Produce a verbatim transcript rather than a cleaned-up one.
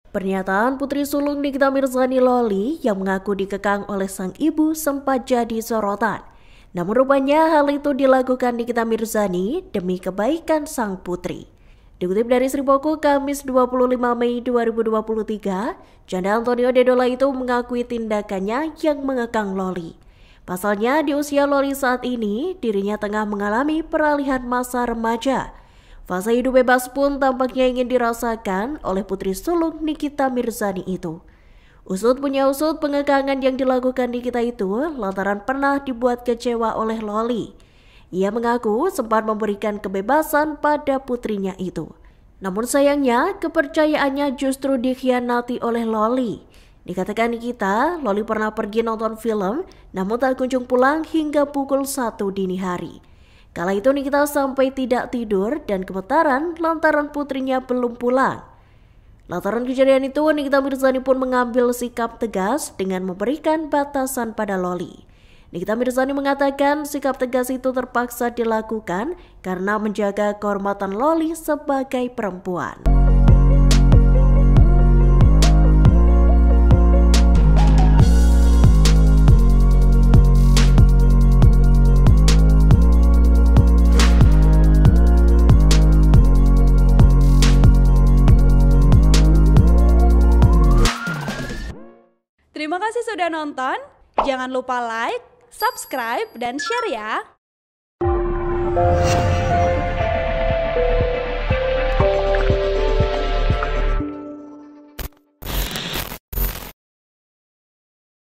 Pernyataan putri sulung Nikita Mirzani Loli yang mengaku dikekang oleh sang ibu sempat jadi sorotan. Namun rupanya hal itu dilakukan Nikita Mirzani demi kebaikan sang putri. Dikutip dari Sri Poko Kamis dua puluh lima Mei dua ribu dua puluh tiga, janda Antonio Dedola itu mengakui tindakannya yang mengekang Loli. Pasalnya di usia Loli saat ini, dirinya tengah mengalami peralihan masa remaja. Fase hidup bebas pun tampaknya ingin dirasakan oleh putri sulung Nikita Mirzani itu. Usut punya usut pengekangan yang dilakukan Nikita itu lantaran pernah dibuat kecewa oleh Loli. Ia mengaku sempat memberikan kebebasan pada putrinya itu. Namun sayangnya kepercayaannya justru dikhianati oleh Loli. Dikatakan Nikita, Loli pernah pergi nonton film namun tak kunjung pulang hingga pukul satu dini hari. Kala itu Nikita sampai tidak tidur dan gemetaran lantaran putrinya belum pulang. Lantaran kejadian itu, Nikita Mirzani pun mengambil sikap tegas dengan memberikan batasan pada Loli. Nikita Mirzani mengatakan sikap tegas itu terpaksa dilakukan karena menjaga kehormatan Loli sebagai perempuan. Terima kasih sudah nonton. Jangan lupa like, subscribe, dan share ya.